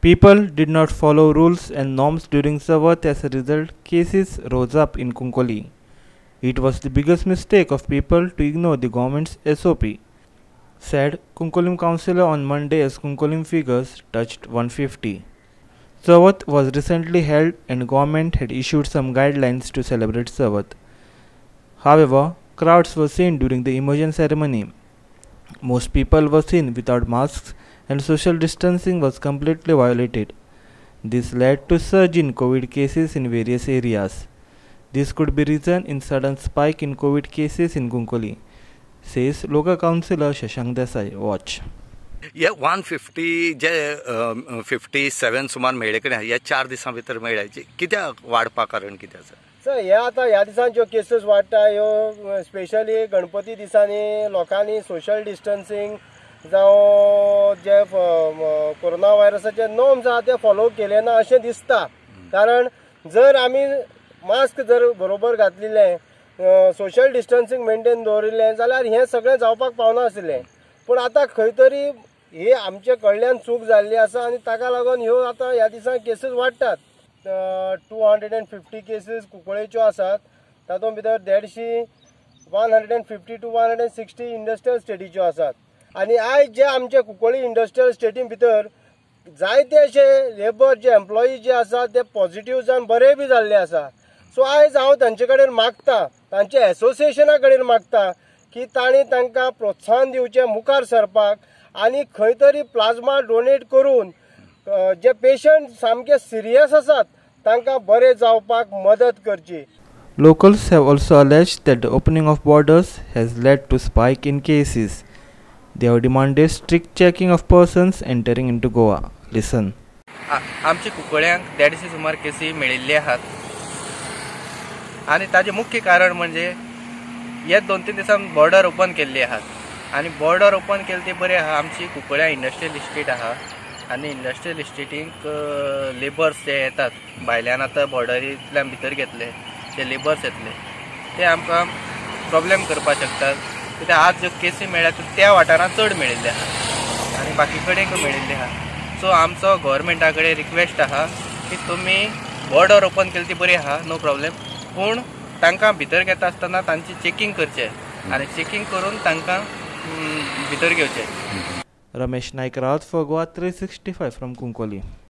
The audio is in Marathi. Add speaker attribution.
Speaker 1: People did not follow rules and norms during Savat. As a result, cases rose up in Kunkoli. It was the biggest mistake of people to ignore the government's SOP, said Kunkolim councillor on Monday as Kunkolim figures touched 150. Savat was recently held and government had issued some guidelines to celebrate Savat. However, crowds were seen during the immersion ceremony. Most people were seen without masks and social distancing was completely violated. This led to surge in COVID cases in various areas. This could be reason in sudden spike in COVID cases in Kunkoli, says local councillor Shashank Desai. Watch.
Speaker 2: ये 150 जे 57 सुमार मेळ्ळे कडेन ह्या 4 दिसां भितर मेळ्ळ्याची कित्याक वाडपा कारण कितें आसा
Speaker 3: सर हे आता ह्या दिसान ज्यो केसीस वाडटा ह्यो स्पेशली गणपती दिसांनी लोकांनी सोशल डिस्टन्सिंग जावं जे कोरोना व्हायरसाचे नॉर्म्स आहा ते फॉलो केले ना अशें दिसता. कारण जर आमी मास्क जर बरोबर घातलेले सोशल डिस्टन्सिंग मेंटेन दवरिल्लें जाल्यार हें सगळें जावपाक पावना आसलें. पूण आतां खंय तरी हे आमचे कडल्यान चूक जाल्ली आसा आनी ताका लागून ह्यो आतां ह्या दिसांक केसीस वाडटात. 250 केसीस कुंकळेच्यो आसात. तातूंत भितर 150 to 160 इंडस्ट्रियल स्टेटीच्यो आसात. आनी आयज जे आमचे कुंकळी इंडस्ट्रियल स्टेटी भितर जायते अशे लेबर जे एम्प्लॉई जे आसा ते पॉझिटिव्ह जावन बरे बी जाल्ले आसा. सो आयज हांव तांचे कडेन मागता, तांचे एसोसिएशना कडेन मागता की तांणी तांकां प्रोत्साहन दिवचें मुखार सरपाक आनी खंय तरी प्लाज्मा डोनेट करून जे पेशंट सामके सिरियस आसात तांकां बरे जावपाक मदत करची.
Speaker 1: Locals have also alleged that the opening of borders has led to spike in cases. They have demanded strict checking of persons entering into Goa. Listen.
Speaker 4: आमच्या कुंकळ्यांक 150 सुमार केसी मेळिल्ले आहात आणि ताचे मुख्य कारण म्हणजे हे 2-3 दिसान बॉर्डर ओपन केल्ली आहात आणि बॉर्डर ओपन केले ते बरे आहा. आमची कुंकळ्या इंडस्ट्रियल इस्टेट आहा आणि इंडस्ट्रियल इस्टेटीक लेबर्स जे येतात भायल्यान आतां बॉर्डरींतल्यान भितर घेतले जे लेबर्स येतले ते आमकां प्रॉब्लेम करपाक शकतात. कित्याक आज ज्यो केसी मेळ्ळ्यात त्या वाठारांत चड मेळिल्ले आहा आनी बाकी कडेन मेळिल्ले आहा. सो आमचो गव्हर्मेंटा कडेन रिक्वेस्ट आहा की तुमी बॉर्डर ओपन केली ती बरी आहा, नो प्रॉब्लेम, पूण तांकां भितर घेता आसतना तांची चेकिंग करचें आनी चेकिंग करून तांकां भितर घेवचें.
Speaker 1: Ramesh Naik Rawat for Goa 365 from Kunkoli.